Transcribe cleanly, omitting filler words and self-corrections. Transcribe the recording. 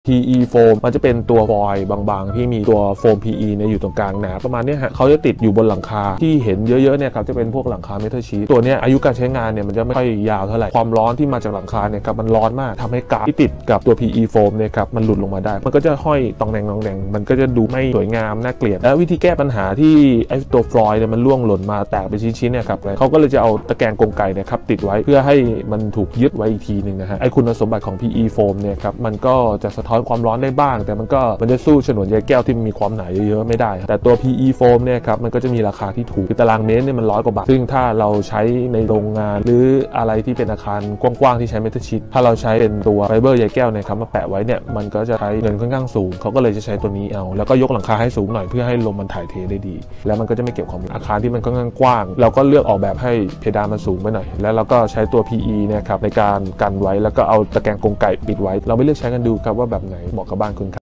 PE โฟมมันจะเป็นตัวฟอยล์บางๆที่มีตัวโฟม PE เนี่ยอยู่ตรงกลางหนาประมาณนี้ฮะเขาจะติดอยู่บนหลังคาที่เห็นเยอะๆเนี่ยครับจะเป็นพวกหลังคาเมทัลชีทตัวนี้อายุการใช้งานเนี่ยมันจะไม่ค่อยยาวเท่าไหร่ความร้อนที่มาจากหลังคาเนี่ยครับมันร้อนมากทำให้กาวที่ติดกับตัว PE โฟมเนี่ยครับมันหลุดลงมาได้มันก็จะห้อยตองแดงมันก็จะดูไม่สวยงามน่าเกลียดและวิธีแก้ปัญหาที่ไอ้ตัวฟลอยล์เนี่ยมันร่วงหล่นมาแตกเป็นชิ้นๆเนี่ยครับเขาก็เลยจะเอาตะแกรงกลไกเนี่ยครับติดไว้เพื่อให้มันถูกยึดไว้อีกทีนึงนะฮะไอ้คุณสมบัติของ PE โฟมเนี่ยครับมันก็จะสะท้อนความร้อนได้บ้างแต่มันจะสู้ฉนวนใยแก้วที่มีความหนาเยอะๆไม่ได้แต่ตัว PE โฟมเนี่ยครับมันก็จะมีราคาที่ถูกคือตารางเมตรเนี่ยมัน100 กว่าบาทซึ่งถ้าเราใช้ในโรงงานหรืออะไรที่เป็นอาคารกว้างๆที่ใช้เมทัลชีทถ้าเราใช้เป็นตัวไฟเบอร์ใยแก้วเนี่ยครับมาแปะไว้เนี่ยมันก็จะใช้เงินค่อนข้างสูงเขาก็เลยจะใช้ตัวนี้เอาแล้วก็ยกหลังคาให้สูงหน่อยเพื่อให้ลมมันถ่ายเทได้ดีแล้วมันก็จะไม่เก็บความร้อนอาคารที่มันค่อนข้างกว้างเราก็เลือกออกแบบให้เพดานมันสูงไปหน่อยแล้วเราก็ใช้ตัว PE เนี่ยครับในการกันไว้แล้วก็เอาตะแกรงกลไกปิดไว้เราไม่เลือกใช้กันดูครับว่าแบบไหนเหมาะกับบ้านคุณ